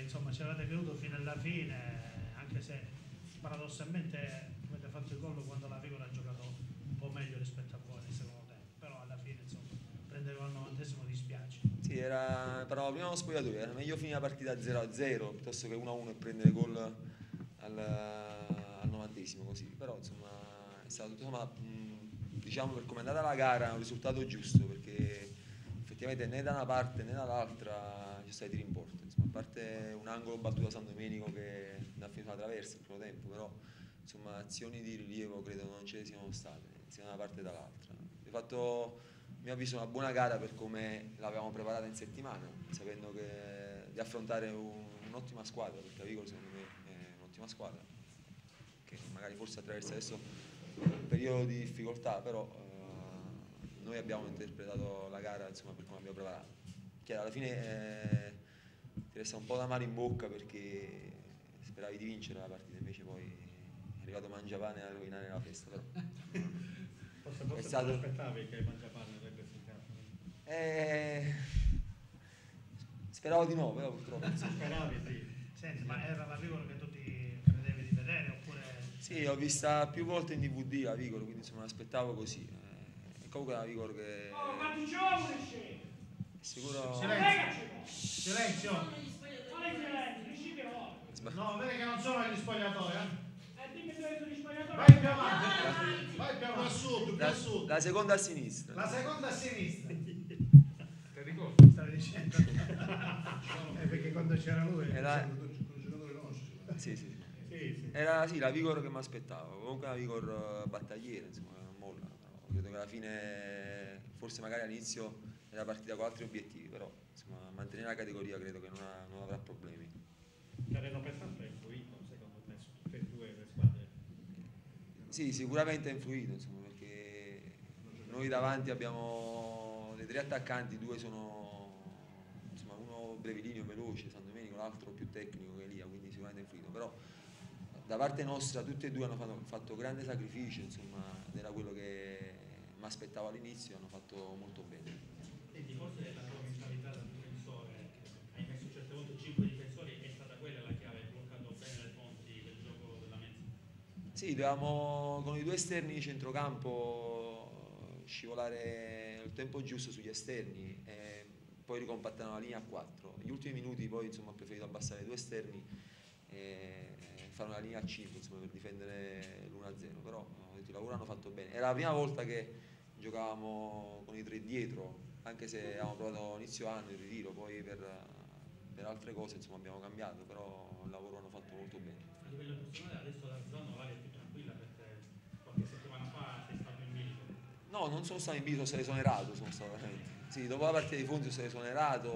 insomma ci avete creduto fino alla fine, anche se paradossalmente avete fatto il gol quando la Vigor ha giocato un po' meglio rispetto a voi nel secondo tempo, però alla fine insomma prendere al 90° dispiace. Sì, però prima nello spogliatoio era meglio finire la partita 0-0 piuttosto che 1-1 e prendere gol al 90° così, però insomma è stato tutto sommato, diciamo, per come è andata la gara è un risultato giusto, perché effettivamente né da una parte né dall'altra ci sono stati tiri in porta, insomma, a parte un angolo battuto da San Domenico che non ha finito la traversa il primo tempo, però insomma azioni di rilievo credo non ce ne siano state sia da una parte che dall'altra. Di fatto a mio avviso una buona gara per come l'avevamo preparata in settimana, sapendo di affrontare un'ottima squadra, perché la Vigor secondo me è un'ottima squadra, che magari forse attraversa adesso un periodo di difficoltà, però noi abbiamo interpretato la gara insomma per come abbiamo preparato. Chiaro, alla fine ti resta un po' d'amaro in bocca perché speravi di vincere la partita, invece poi è arrivato Mangiapane a rovinare la festa, però forse è stato... non aspettavi che Mangiapane avrebbe segnato? Speravo di no, però purtroppo Speravi, sì. Senti, ma era la Vigor che tu ti credevi di vedere oppure... Sì, l'ho vista più volte in DVD la Vigor, quindi insomma l'aspettavo così. E comunque la Vigor che... Ma tu giovane! Sicuro... Silenzio! Quale silenzio? Dici che ho? No, vedi che non sono agli spogliatori, Dimmi dove sono gli spogliatori. Vai più avanti, vai più avanti. Più a sud, più a sud. La seconda a sinistra. La seconda a sinistra. Ti ricordi? Stavi dicendo? Perché quando c'era lui... Era... Il giocatore nostro. Sì, sì. Sì. Era sì, la Vigor che mi aspettavo. Comunque la Vigor battagliera, insomma, non molla. Però credo che alla fine, forse magari all'inizio era partita con altri obiettivi, però insomma, mantenere la categoria credo che non avrà problemi. Terreno pesante ha influito, secondo me, su tutte e due le squadre. Sì, sicuramente ha influito, insomma, perché noi davanti abbiamo dei 3 attaccanti, 2 sono, insomma, uno brevilineo veloce, San Domenico, l'altro più tecnico che Elia, quindi sicuramente ha influito, però da parte nostra tutti e due hanno fatto grande sacrificio, insomma, era quello che mi aspettavo all'inizio, hanno fatto molto bene. Senti, forse la tua mentalità da difensore, hai messo certe volte 5 difensori, è stata quella la chiave, hai bloccato bene le fonti del gioco della mezza? Sì, dovevamo con i 2 esterni di centrocampo scivolare il tempo giusto sugli esterni e poi ricompattare la linea a 4. Negli ultimi minuti poi insomma, ho preferito abbassare i 2 esterni e fare una linea a 5 insomma, per difendere l'1-0, però il lavoro hanno fatto bene. Era la prima volta che giocavamo con i 3 dietro, anche se avevamo provato inizio anno il ritiro, poi per altre cose insomma, abbiamo cambiato, però il lavoro hanno fatto molto bene. A livello personale adesso la zona Valle è più tranquilla perché qualche settimana fa sei stato in bilico. No, non sono stato in bilico, sono esonerato, sono stato veramente. Sì, dopo la partita di Fonti sono esonerato,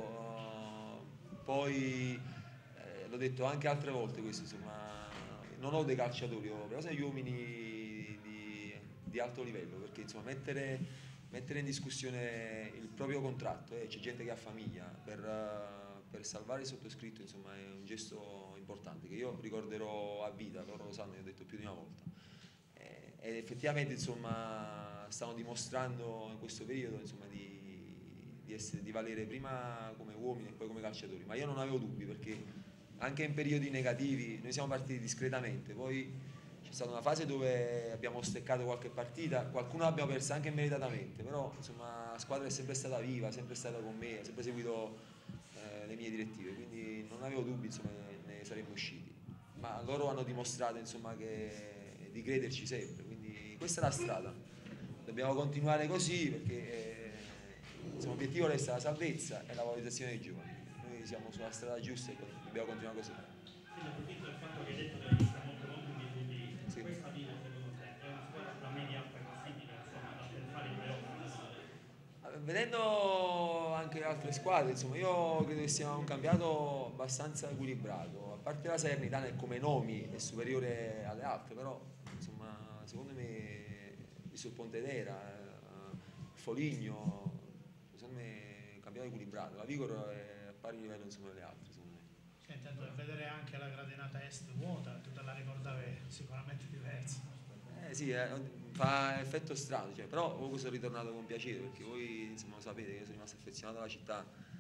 poi l'ho detto anche altre volte questo, insomma, non ho dei calciatori, ho però sono gli uomini di alto livello, perché insomma mettere in discussione il proprio contratto, c'è gente che ha famiglia, per salvare il sottoscritto insomma è un gesto importante che io ricorderò a vita, loro lo sanno, io ho detto più di una volta. Ed effettivamente insomma stanno dimostrando in questo periodo insomma, di valere prima come uomini e poi come calciatori, ma io non avevo dubbi perché anche in periodi negativi noi siamo partiti discretamente, poi c'è stata una fase dove abbiamo steccato qualche partita, qualcuno l'abbiamo persa anche meritatamente, però insomma la squadra è sempre stata viva, è sempre stata con me, ha sempre seguito le mie direttive, quindi non avevo dubbi insomma ne saremmo usciti, ma loro hanno dimostrato insomma di crederci sempre, quindi questa è la strada, dobbiamo continuare così perché insomma, l'obiettivo resta la salvezza e la valorizzazione dei giovani, noi siamo sulla strada giusta e dobbiamo continuare così. Quindi approfitto del fatto che hai detto che l'hai vista molto in DVD, Sì. questa Vivo secondo te è una squadra sulla media alta classifica, insomma, per fare i playoff? Vedendo anche le altre squadre, insomma, io credo che sia un campionato abbastanza equilibrato, a parte la Salernitana come nomi è superiore alle altre, però insomma, secondo me visto il Pontedera, il Foligno, secondo me è un campionato equilibrato, la Vigor è a pari livello insomma, delle altre. Senti, a vedere anche la gradinata est vuota, tu te la ricordavi sicuramente diversa. Sì, fa effetto strano, cioè, però comunque sono ritornato con piacere perché voi insomma, lo sapete che io sono rimasto affezionato alla città,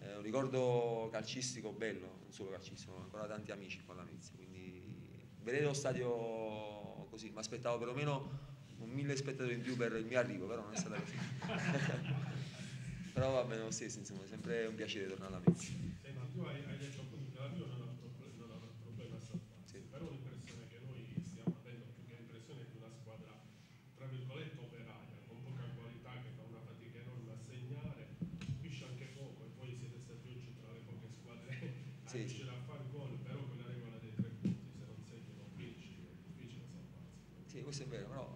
è un ricordo calcistico bello, non solo calcistico, ho ancora tanti amici qua alla Lamezia, quindi vedere lo stadio così, mi aspettavo perlomeno un 1000 spettatori in più per il mio arrivo, però non è stata così. Però va bene lo stesso, insomma, è sempre un piacere tornare alla Lamezia. Ma tu hai detto appunto che la Rio non ha problema a salvarsi, Sì. però l'impressione che noi stiamo avendo più che l'impressione di una squadra tra virgolette operaia, con poca qualità, che fa una fatica enorme a segnare, subisce anche poco e poi siete stati oggi tra le poche squadre a Sì, sì. riuscire a fare gol, però con la regola dei 3 punti, se non segnano 15 è difficile salvarsi. Sì, questo è vero, però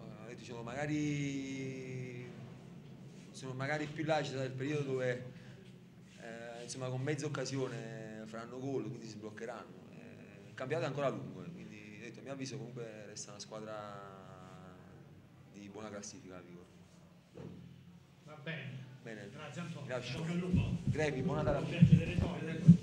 sono magari più là, ci sarà il periodo dove insomma, con mezza occasione faranno gol, quindi si sbloccheranno. Il campionato è ancora lungo, quindi ho detto, a mio avviso comunque resta una squadra di buona classifica, Vigor. Va bene. Bene. Grazie Antonio. Grazie. Bocca al lupo. Grevi, buona Natale. Piacere,